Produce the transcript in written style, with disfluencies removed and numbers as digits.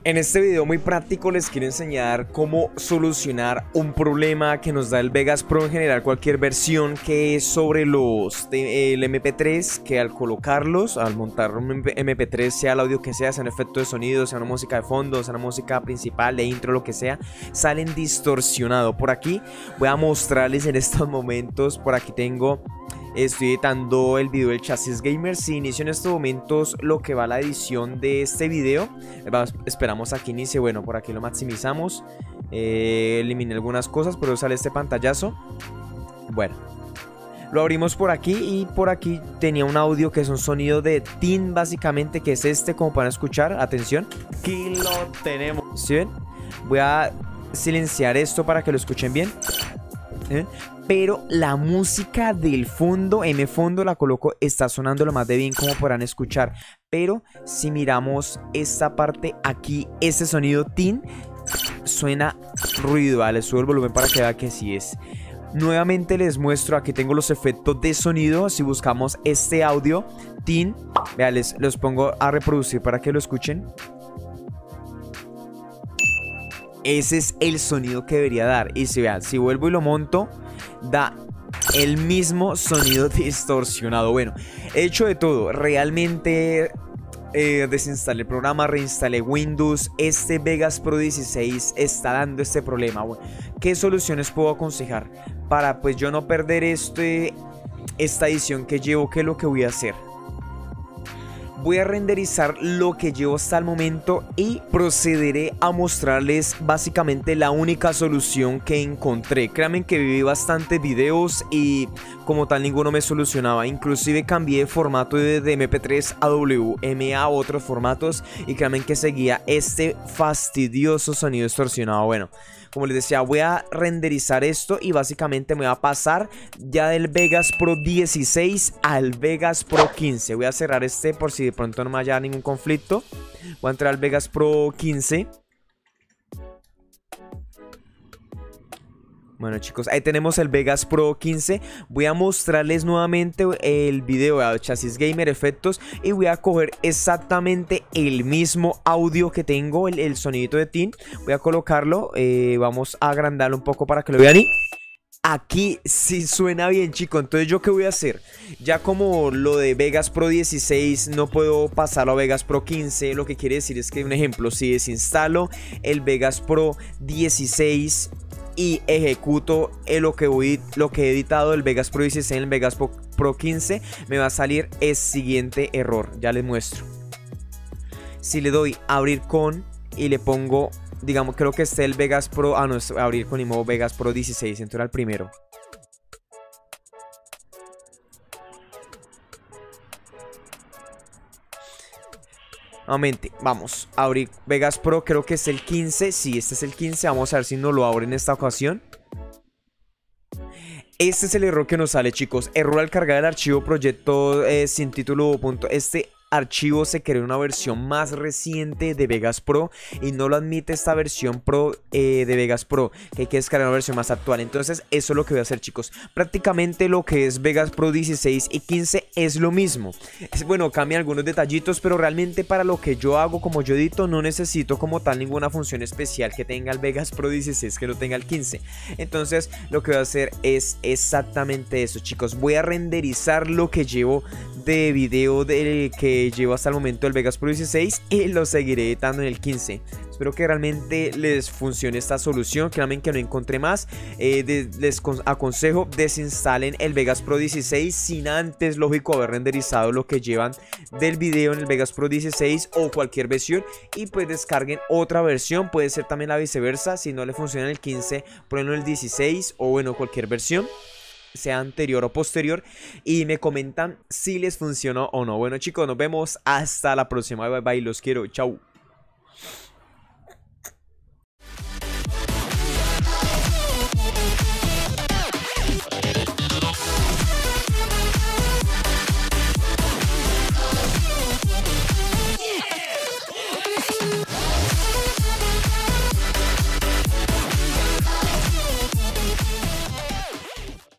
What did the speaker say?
En este video muy práctico les quiero enseñar cómo solucionar un problema que nos da el Vegas Pro en general, cualquier versión, que es sobre el MP3, que al colocarlos, al montar un MP3, sea el audio que sea un efecto de sonido, sea una música de fondo, sea una música principal, de intro, lo que sea, salen distorsionado. Por aquí voy a mostrarles en estos momentos, por aquí estoy editando el video del Chasis Gamer. Si inicio en estos momentos lo que va la edición de este video, esperamos a que inicie. Bueno, por aquí lo maximizamos. Eliminé algunas cosas, pero sale este pantallazo. Bueno, lo abrimos por aquí y por aquí tenía un audio que es un sonido de tin, básicamente, que es este, como pueden escuchar. Atención. Aquí lo tenemos. ¿Sí ven? Voy a silenciar esto para que lo escuchen bien. Pero la música del fondo, M fondo, la coloco, está sonando lo más de bien como podrán escuchar. Pero si miramos esta parte aquí, este sonido tin suena ruido. Le subo el volumen para que vean que sí es. Nuevamente les muestro, aquí tengo los efectos de sonido. Si buscamos este audio tin, vean, los pongo a reproducir para que lo escuchen. Ese es el sonido que debería dar. Y si vean, si vuelvo y lo monto, da el mismo sonido distorsionado. Bueno, he hecho de todo. Realmente desinstalé el programa, reinstalé Windows. Este Vegas Pro 16 está dando este problema. Bueno, ¿qué soluciones puedo aconsejar? Para pues yo no perder esta edición que llevo, ¿qué es lo que voy a hacer? Voy a renderizar lo que llevo hasta el momento y procederé a mostrarles básicamente la única solución que encontré. Créanme que viví bastantes videos y como tal ninguno me solucionaba. Inclusive cambié de formato de MP3 a WMA a otros formatos y créanme que seguía este fastidioso sonido distorsionado. Bueno, como les decía, voy a renderizar esto y básicamente me voy a pasar ya del Vegas Pro 16 al Vegas Pro 15. Voy a cerrar este por si de pronto no me haya ningún conflicto. Voy a entrar al Vegas Pro 15. Bueno, chicos, ahí tenemos el Vegas Pro 15. Voy a mostrarles nuevamente el video de Chasis Gamer Efectos y voy a coger exactamente el mismo audio que tengo, el sonidito de tin. Voy a colocarlo, vamos a agrandarlo un poco para que lo vean y aquí sí suena bien, chicos. Entonces, ¿yo qué voy a hacer? Ya como lo de Vegas Pro 16 no puedo pasarlo a Vegas Pro 15, lo que quiere decir es que, un ejemplo, si desinstalo el Vegas Pro 16 y ejecuto lo que he editado del Vegas Pro 16 en el Vegas Pro 15, me va a salir el siguiente error. Ya les muestro. Si le doy abrir con y le pongo, digamos, creo que esté el Vegas Pro, no, es abrir con y modo Vegas Pro 16, entonces era el primero. Nuevamente, vamos a abrir Vegas Pro, creo que es el 15. Sí, este es el 15, vamos a ver si no lo abre en esta ocasión. Este es el error que nos sale, chicos. Error al cargar el archivo proyecto sin título. Este archivo se creó en una versión más reciente de Vegas Pro y no lo admite esta versión Pro de Vegas Pro, que hay que descargar una versión más actual. Entonces eso es lo que voy a hacer, chicos. Prácticamente lo que es Vegas Pro 16 y 15 es lo mismo. Bueno, cambian algunos detallitos, pero realmente para lo que yo hago, como yo edito, no necesito como tal ninguna función especial que tenga el Vegas Pro 16 que lo tenga el 15. Entonces lo que voy a hacer es exactamente eso, chicos. Voy a renderizar lo que llevo de video que llevo hasta el momento el Vegas Pro 16 y lo seguiré editando en el 15. Espero que realmente les funcione esta solución. Créanme que no encontré más. Les aconsejo desinstalen el Vegas Pro 16 sin antes, lógico, haber renderizado lo que llevan del video en el Vegas Pro 16 o cualquier versión y pues descarguen otra versión. Puede ser también la viceversa. Si no le funciona el 15, prueben el 16 o bueno, cualquier versión, sea anterior o posterior, y me comentan si les funcionó o no. Bueno, chicos, nos vemos hasta la próxima. Bye bye, los quiero, chau.